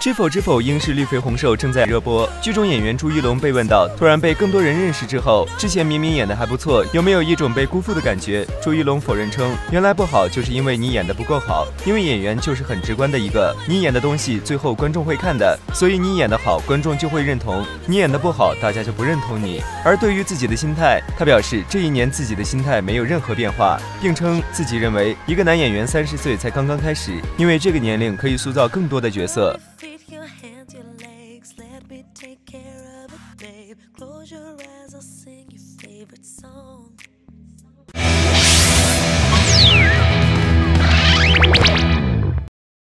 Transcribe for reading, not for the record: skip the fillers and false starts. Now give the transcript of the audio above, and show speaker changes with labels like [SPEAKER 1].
[SPEAKER 1] 知否知否，应是绿肥红瘦正在热播。剧中演员朱一龙被问到，突然被更多人认识之后，之前明明演得还不错，有没有一种被辜负的感觉？朱一龙否认称，原来不好就是因为你演得不够好，因为演员就是很直观的一个，你演的东西最后观众会看的，所以你演得好，观众就会认同；你演得不好，大家就不认同你。而对于自己的心态，他表示这一年自己的心态没有任何变化，并称自己认为一个男演员30岁才刚刚开始，因为这个年龄可以塑造更多的角色。
[SPEAKER 2] Let me take care of it, babe. Close your eyes, I'll sing your favorite song.